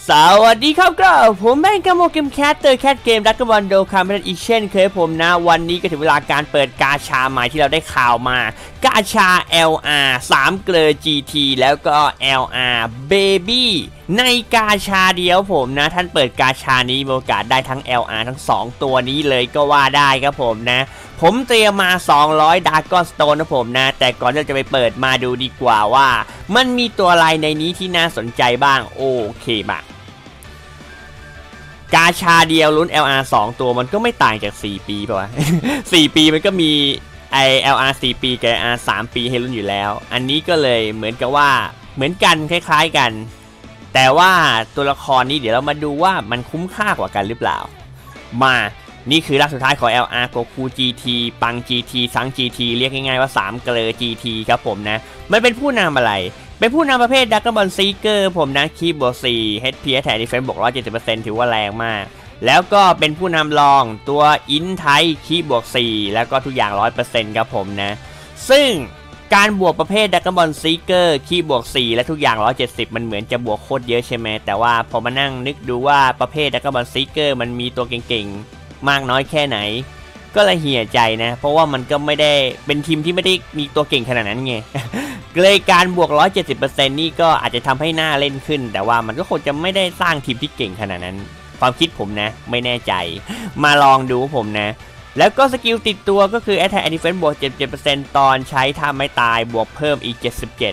สวัสดีครับก็ผมแม่งกโมเกมแคสเตอร์แคทเกมดักบอลโดคาร์เมนอีกเช่นเคยผมนะวันนี้ก็ถึงเวลาการเปิดกาชาใหม่ที่เราได้ข่าวมากาชา LR 3 เกลอ GT แล้วก็ LR Baby ในกาชาเดียวผมนะท่านเปิดกาชานี้มีโอกาสได้ทั้ง LR ทั้ง2ตัวนี้เลยก็ว่าได้ครับผมนะผมเตรียมมา200 Dragon Stone นะผมนะแต่ก่อนที่เราจะไปเปิดมาดูดีกว่าว่ามันมีตัวอะไรในนี้ที่น่าสนใจบ้างโอเคมากาชาเดียวลุ้น LR 2 ตัวมันก็ไม่ต่างจาก4ปีป่ะวะ 4 ปีมันก็มีLR 4 ปีกับ LR 3 ปีให้ลุ้นอยู่แล้วอันนี้ก็เลยเหมือนกับว่าเหมือนกันคล้ายๆกันแต่ว่าตัวละครนี้เดี๋ยวเรามาดูว่ามันคุ้มค่ากว่ากันหรือเปล่ามานี่คือร่างสุดท้ายของ LR โกคู GT ปัง GT ซัง GT เรียกง่ายๆว่า3 เกลอ GT ครับผมนะมันเป็นผู้นำอะไรเป็นผู้นำประเภทดักบอลซีเกอร์ผมนะคีบบวก4 HP Attack Defense บวก 170% ถือว่าแรงมากแล้วก็เป็นผู้นำรองตัวอินไทคีบบวก4แล้วก็ทุกอย่าง 100% ครับผมนะซึ่งการบวกประเภทดักบอลซีเกอร์คีบบวก4และทุกอย่าง 170 มันเหมือนจะบวกโคตรเยอะใช่ไหมแต่ว่าพอมานั่งนึกดูว่าประเภทดักบอลซีเกอร์มันมีตัวเก่งๆมากน้อยแค่ไหนก็เลยเหี่ยใจนะเพราะว่ามันก็ไม่ได้เป็นทีมที่ไม่ได้มีตัวเก่งขนาดนั้นไง เลยการบวก 170% นี่ก็อาจจะทำให้หน้าเล่นขึ้นแต่ว่ามันก็คงจะไม่ได้สร้างทีมที่เก่งขนาดนั้นความคิดผมนะไม่แน่ใจมาลองดูผมนะแล้วก็สกิลติดตัวก็คือ Attack and Defense บวก 77% ตอนใช้ท่าไม้ตายบวกเพิ่มอีก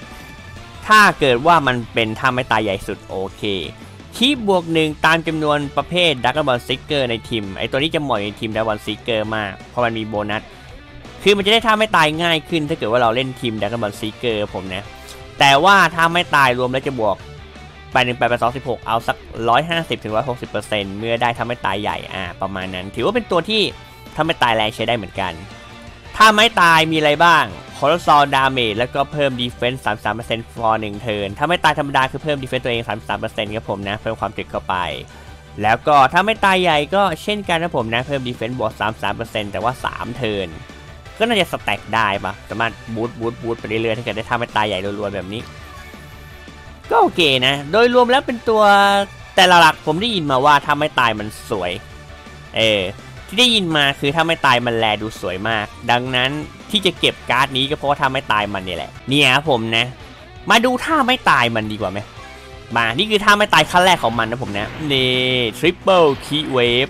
77ถ้าเกิดว่ามันเป็นท่าไม้ตายใหญ่สุดโอเคคีบบวก1ตามจำนวนประเภทดักบอลซิกเกอร์ในทีมไอตัวนี้จะเหมาะในทีมดักบอลซิกเกอร์มากเพราะมันมีโบนัสคือมันจะได้ท่าไม่ตายง่ายขึ้นถ้าเกิดว่าเราเล่นทีมดักบอลซีเกอร์ผมนะแต่ว่าถ้าไม่ตายรวมแล้วจะบวกไป1ไป216เอาสัก 150-160% เมื่อได้ท่าไม่ตายใหญ่ประมาณนั้นถือว่าเป็นตัวที่ท่าไม่ตายแรงใช้ได้เหมือนกันถ้าไม่ตายมีอะไรบ้างคอร์ซอลดาเมจแล้วก็เพิ่มดีเฟนส์ 33% for 1 เทิร์นถ้าไม่ตายธรรมดาคือเพิ่มดีเฟนส์ตัวเอง 33% ครับผมนะเพิ่มความถึกเข้าไปแล้วก็ถ้าไม่ตายใหญ่ก็เช่นกันนะผมนะเพิ่มดีเฟนส์บวก 33% แต่ว่า3 เทิร์นก็น่าจะสแต็กได้ปะสามารถบูทไปเรื่อยๆถ้าเกิดได้ทำให้ตายใหญ่รัวๆแบบนี้ก็โอเคนะโดยรวมแล้วเป็นตัวแต่ละหลักผมได้ยินมาว่าถ้าไม่ตายมันสวยที่ได้ยินมาคือถ้าไม่ตายมันแลดูสวยมากดังนั้นที่จะเก็บการ์ดนี้ก็เพราะว่าถ้าไม่ตายมันนี่แหละเนี่ยผมนะมาดูท่าไม่ตายมันดีกว่าไหมมานี่คือท่าไม่ตายขั้นแรกของมันนะผมนะนี่ทริปเปิลคีเวฟ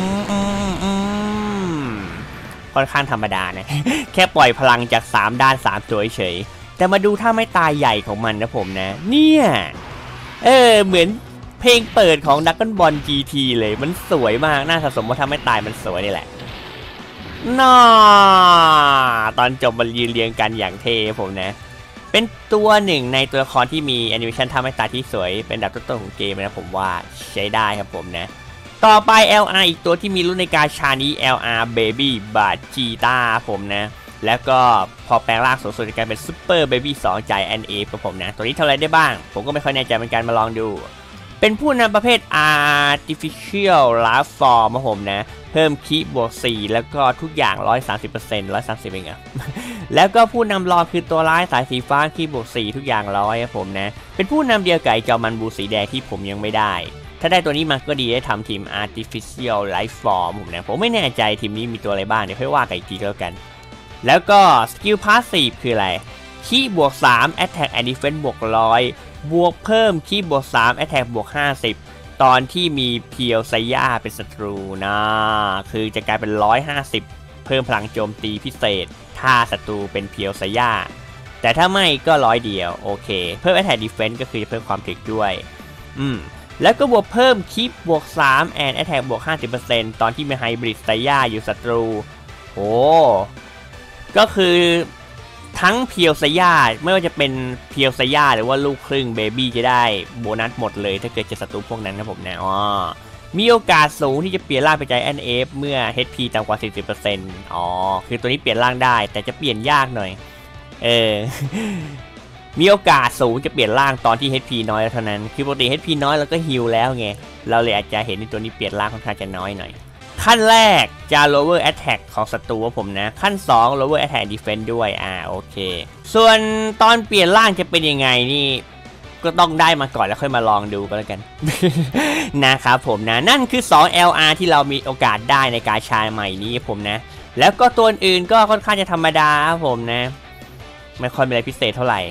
ค่อนข้างธรรมดานะ แค่ปล่อยพลังจาก3ด้าน3ตัวเฉยแต่มาดูถ้าไม่ตายใหญ่ของมันนะผมนะเนี่ยเหมือนเพลงเปิดของ Dragon Ball GT เลยมันสวยมากน่าสะสมว่าถ้าไม่ตายมันสวยนี่แหละน่าตอนจบมันยืนเรียงกันอย่างเท่ผมนะเป็นตัวหนึ่งในตัวละครที่มีแอนิเมชันท่าไม่ตายที่สวยเป็นดับต้นๆของเกมนะผมว่าใช้ได้ครับผมนะต่อไป LR อีกตัวที่มีรุ่นในกาชานี้ LR Baby บาจิต้าผมนะแล้วก็พอแปลงร่างสูงสุดจะกลายเป็น Super Baby 2 Giant Ape ครับผมนะตัวนี้ทำอะไรได้บ้างผมก็ไม่ค่อยแน่ใจเหมือนกันมาลองดูเป็นผู้นำประเภท Artificial Life Form ครับผมนะเพิ่มคีบวก4แล้วก็ทุกอย่าง 130% 130เองอะแล้วก็ผู้นำรองคือตัวร้ายสายสีฟ้าคีบวก4ทุกอย่าง100ครับผมนะเป็นผู้นำเดียวกับจอมันบูสีแดงที่ผมยังไม่ได้ถ้าได้ตัวนี้มาก็ดีได้ทำทีม Artificial Life Form ผมนะผมไม่แน่ใจทีมนี้มีตัวอะไรบ้างเดี๋ยวค่อยว่ากันอีกทีก็แล้วกันแล้วก็สกิลพาสซีฟคืออะไรคีบวก3 Attack and Defense บวก100บวกเพิ่มคีบวก3 Attack บวก50ตอนที่มีเพียวไซย่าเป็นศัตรูนะคือจะกลายเป็น150เพิ่มพลังโจมตีพิเศษถ้าศัตรูเป็นเพียวไซย่าแต่ถ้าไม่ก็100เดียวโอเคเพิ่ม Attack Defense ก็คือจะเพิ่มความถึกด้วยแล้วก็บวกเพิ่มคีบบวก3 and Attack บวก 50% ตอนที่มีไฮบริดไซย่าอยู่ศัตรูโอ้ก็คือทั้งเพียวไซย่าไม่ว่าจะเป็นเพียวไซย่าหรือว่าลูกครึ่งเบบี้จะได้โบนัสหมดเลยถ้าเกิดจะศัตรูพวกนั้นนะผมนะมีโอกาสสูงที่จะเปลี่ยนร่างเป็นใจแอนเอฟเมื่อ HP ต่ำกว่า 40% คือตัวนี้เปลี่ยนร่างได้แต่จะเปลี่ยนยากหน่อยมีโอกาสสูงจะเปลี่ยนร่างตอนที่ HP น้อยเท่านั้นคือปกติ HP น้อยเราก็ฮิลแล้วไงเราเลยอาจจะเห็นในตัวนี้เปลี่ยนร่างค่อนข้างจะน้อยหน่อยขั้นแรกจะ lower attack ของศัตรูผมนะขั้น2 lower attack defense ด้วยโอเคส่วนตอนเปลี่ยนร่างจะเป็นยังไงนี่ก็ต้องได้มาก่อนแล้วค่อยมาลองดูก็แล้วกัน นะครับผมนะนั่นคือ2 LR ที่เรามีโอกาสได้ในกาชาใหม่นี้ผมนะแล้วก็ตัวอื่นก็ค่อนข้างจะธรรมดาครับผมนะไม่ค่อยมีอะไรพิเศษเท่าไหร่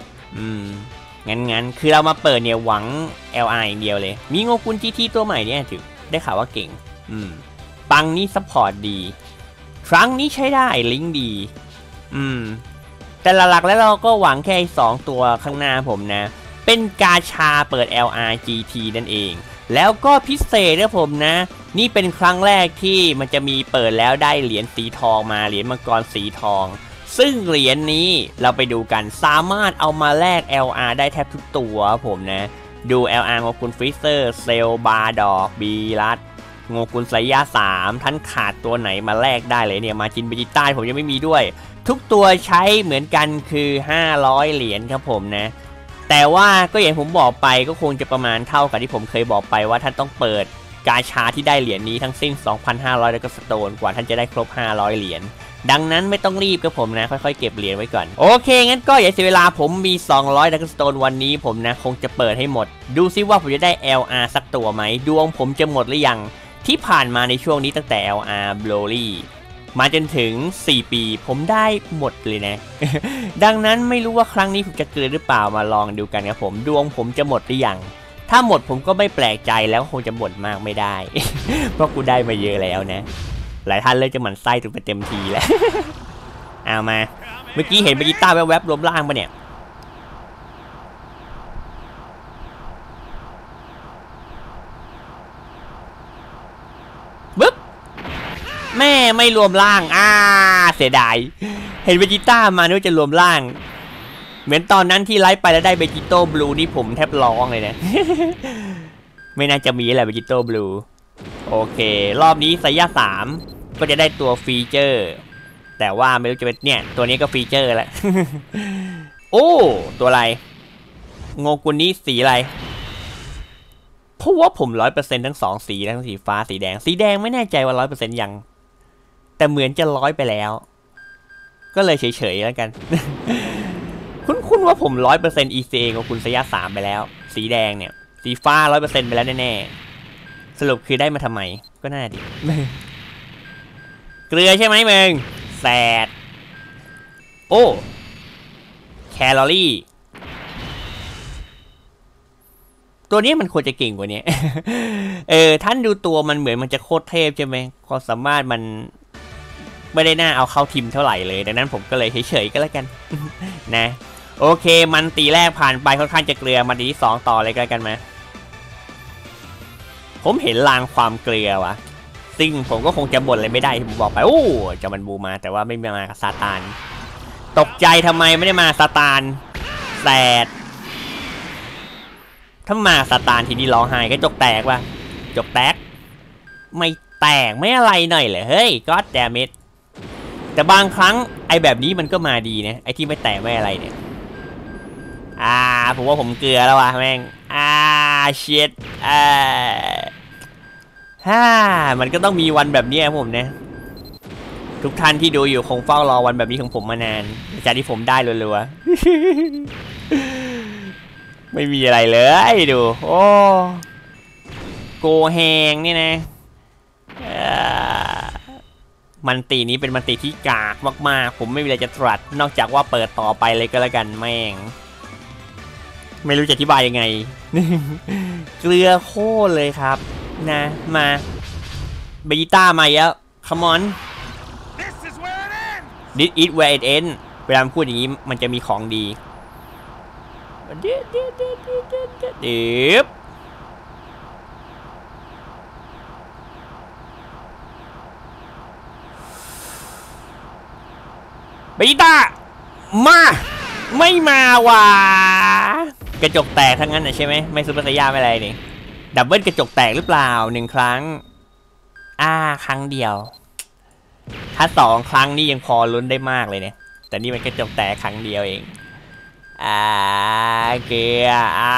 งั้นคือเรามาเปิดเนี่ยหวัง LR อย่างเดียวเลยมีโงกุน GT ตัวใหม่เนี่ยถือได้ข่าวว่าเก่งปังนี้ซัพพอร์ตดีครั้งนี้ใช้ได้ลิงก์ดีแต่หลักๆแล้วเราก็หวังแค่2ตัวข้างหน้าผมนะเป็นกาชาเปิด LR GT นั่นเองแล้วก็พิเศษนะผมนะนี่เป็นครั้งแรกที่มันจะมีเปิดแล้วได้เหรียญสีทองมาเหรียญมังกรสีทองซึ่งเหรียญนี้เราไปดูกันสามารถเอามาแลก LR ได้แทบทุกตัวผมนะดู LR ของคุณฟรีเซอร์เซลบาร์ดอกบีรัตโงกุลไซยา3ท่านขาดตัวไหนมาแลกได้เลยเนี่ยมาจินเบจิต้าผมยังไม่มีด้วยทุกตัวใช้เหมือนกันคือ500เหรียญครับผมนะแต่ว่าก็อย่างผมบอกไปก็คงจะประมาณเท่ากับที่ผมเคยบอกไปว่าท่านต้องเปิดกาชาที่ได้เหรียญนี้ทั้งสิ้น 2,500 แล้วก็สโตนกว่าท่านจะได้ครบ500เหรียญดังนั้นไม่ต้องรีบกับผมนะค่อยๆเก็บเหรียญไว้ก่อนโอเคงั้นก็อย่าเสียเวลาผมมี200ดักสโตนวันนี้ผมนะคงจะเปิดให้หมดดูซิว่าผมจะได้ LR สักตัวไหมดวงผมจะหมดหรือยังที่ผ่านมาในช่วงนี้ตั้งแต่ LR Broly มาจนถึง4ปีผมได้หมดเลยนะ ดังนั้นไม่รู้ว่าครั้งนี้ผมจะเกินหรือเปล่ามาลองดูกันครับผมดวงผมจะหมดหรือยังถ้าหมดผมก็ไม่แปลกใจแล้วคงจะบ่นมากไม่ได้ เพราะกูได้มาเยอะแล้วนะหลายท่านเลยจะหมั่นไส้ตัวไปเต็มทีแล้ว เอามาเมื่อกี้เห็นเบจิต้าแวบๆรวมร่างปะเนี่ยบึ๊บแม่ไม่รวมร่างเสียดายเห็นเบจิต้ามานึกจะรวมร่างเหมือนตอนนั้นที่ไลฟ์ไปแล้วได้เบจิโต้บลูนี่ผมแทบร้องเลยนะ ไม่น่าจะมีแหละเบจิโต้บลูโอเครอบนี้ไซย่า3ก็จะได้ตัวฟีเจอร์แต่ว่าไม่รู้จะเป็นเนี่ยตัวนี้ก็ฟีเจอร์แหละ โอ้ตัวอะไรโงกุลนี้สีอะไรเพราะว่าผม 100% ทั้ง2สีทั้งสีฟ้าสีแดงไม่แน่ใจว่า 100% ยังแต่เหมือนจะ100ไปแล้วก็เลยเฉยๆแล้วกัน คุ้นๆว่าผม 100% ECA ของคุณไซย่า3ไปแล้วสีแดงเนี่ยสีฟ้า 100% ไปแล้วแน่ๆสรุปคือได้มาทำไมก็น่าดี เกลือใช่ไหมมึงแสดโอ้แคลอรี่ตัวนี้มันควรจะเก่งกว่านี้ ท่านดูตัวมันเหมือนมันจะโคตรเทพใช่ไหมความสามารถมันไม่ได้น่าเอาเข้าทีมเท่าไหร่เลยดังนั้นผมก็เลยเฉยๆก็แล้วกัน นะโอเคมันตีแรกผ่านไปค่อนข้างจะเกลือมันตีที่2ต่อเลยกันไหมผมเห็นลางความเกลือวะซึ่งผมก็คงจะบ่นอะไรไม่ได้ผมบอกไปโอ้จะมันบูมาแต่ว่าไม่มากับซาตานตกใจทำไมไม่ได้มาซาตานแสดถ้ามาซาตานทีนี้ร้องไห้ก็จกแตกว่ะจกแตกไม่แตกไม่อะไรหน่อยเลยเฮ้ยก็แดมิดแต่บางครั้งไอแบบนี้มันก็มาดีนะไอที่ไม่แตกไม่อะไรเนี่ยผมว่าผมเกลือแล้วว่ะแม่งเชียดมันก็ต้องมีวันแบบนี้ผมนะทุกท่านที่ดูอยู่คงเฝ้ารอวันแบบนี้ของผมมานานจากที่ผมได้รัวๆไม่มีอะไรเลยดูโอ้โกแฮงนี่นะมันตีนี้เป็นมันตีที่กากมากๆผมไม่มีอะไรจะตรัสนอกจากว่าเปิดต่อไปเลยก็แล้วกันแม่งไม่รู้จะอธิบายยังไง เกลือโคตรเลยครับนะมาเบจิต้ามาแล้วCome on This is where it ends เวลาพูดอย่างนี้มันจะมีของดีเดี๋ยวเบจิต้ามาไม่มาว่ะกระจกแตกทั้งนั้นนะใช่ไหมไม่ซุปเปอร์ไซย่าไม่อะไรนี่ดับเบิลกระจกแตกหรือเปล่า1ครั้งครั้งเดียวถ้า2ครั้งนี่ยังพอลุ้นได้มากเลยเนี่ยแต่นี่มันกระจกแตกครั้งเดียวเองเกลือ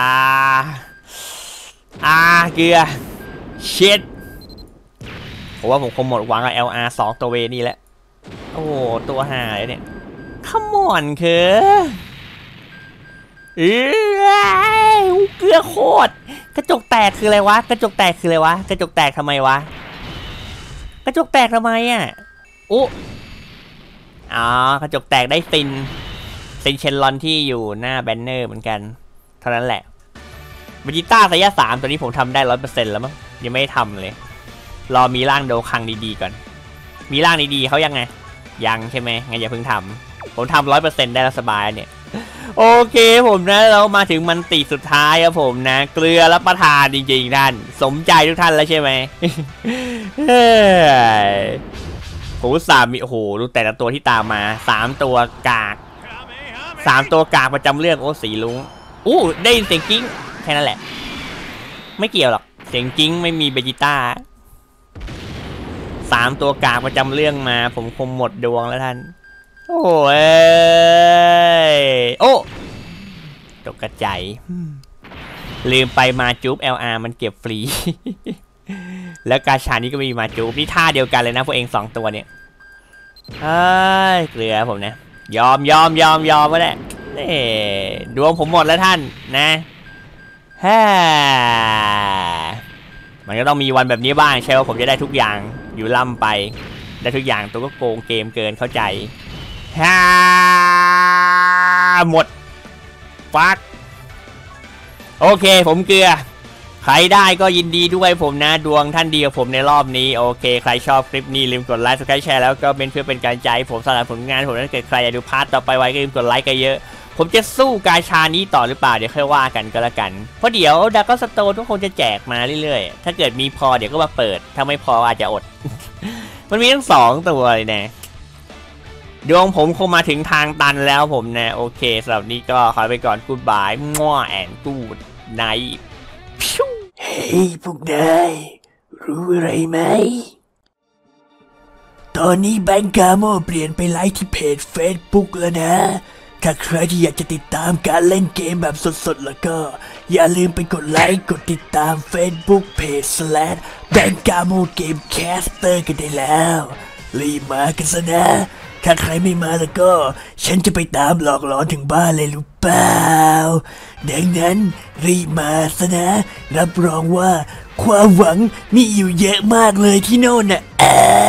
เกลือชิดผมว่าผมคงหมดหวังกับ LR 2ตัวเวนี่แหละโอ้ตัวหายเนี่ยขมอนคือเอ้ยเกลือโคตรกระจกแตกคืออะไรวะกระจกแตกคืออะไรวะกระจกแตกทำไมวะกระจกแตกทำไมอ่ะอุ๊อ๋อกระจกแตกได้ซินเชนลอนที่อยู่หน้าแบนเนอร์เหมือนกันเท่านั้นแหละเวจิต้าสายะ3ตัวนี้ผมทำได้ 100% แล้วมั้งยังไม่ได้ทำเลยรอมีร่างโดคังดีๆก่อนมีร่างดีๆเขายังไงยังใช่ไหมงั้นอย่าเพิ่งทำผมทำ 100% ได้แล้วสบายเนี่ยโอเคผมนะเรามาถึงมันติสุดท้ายครับผมนะเกลือรับประทานจริงๆท่านสมใจทุกท่านแล้วใช่ไหม ผมสามมีโอ้โหดูแต่ละตัวที่ตามมา3ตัวกาก3ตัวกากประจำเรื่องโอ้สีลุงได้เสียงกิ้งแค่นั้นแหละไม่เกี่ยวหรอกเสียงกิ้งไม่มีเบจิต้า3ตัวกากประจำเรื่องมาผมคงหมดดวงแล้วท่านโอ้ยโอ้ตกกระจายลืมไปมาจูบ LR มันเก็บฟรี แล้วกาชานี้ก็มีมาจูบนี่ท่าเดียวกันเลยนะพวกเอง2ตัวเนี่ยเกลือผมนะยอมก็ได้ดวงผมหมดแล้วท่านนะมันก็ต้องมีวันแบบนี้บ้างใช่ว่าผมจะได้ทุกอย่างอยู่ล่ำไปได้ทุกอย่างตัวก็โกงเกมเกินเข้าใจหมดฟักโอเคผมเกลือใครได้ก็ยินดีด้วยผมนะดวงท่านดีกับผมในรอบนี้โอเคใครชอบคลิปนี้ลืมกดไลค์กดแชร์แล้วก็เป็นเพื่อเป็นการใจผมสำหรับผลงานผมถ้าเกิดใครอยากดูพาร์ทต่อไปไว้ก็ลืมกดไลค์กันเยอะผมจะสู้กาชานี้ต่อหรือเปล่าเดี๋ยวค่อยว่ากันก็แล้วกันเพราะเดี๋ยวดาร์กสโตนทุกคนจะแจกมาเรื่อยๆถ้าเกิดมีพอเดี๋ยวก็มาเปิดถ้าไม่พออาจจะอด มันมีทั้ง2ตัวเลยนะดวงผมคงมาถึงทางตันแล้วผมนะโอเคสำหรับนี้ก็ขอไปก่อนกูดบายมั่วแอนกูดไนท์เฮ้ยพวกนายรู้อะไรไหมตอนนี้แบงก์กาโมเปลี่ยนไปไลฟ์ที่เพจ Facebook แล้วนะถ้าใครที่อยากจะติดตามการเล่นเกมแบบสดๆแล้วก็อย่าลืมไปกดไลค์กดติดตาม Facebook Page / แบงก์กาโมเกมแคสเตอร์กันได้แล้วรีบมากันซะนะถ้าใครไม่มาแล้วก็ฉันจะไปตามหลอกหลอนถึงบ้านเลยรู้เปล่าดังนั้นรีบมาซะนะรับรองว่าความหวังมีอยู่เยอะมากเลยที่โน่นน่ะ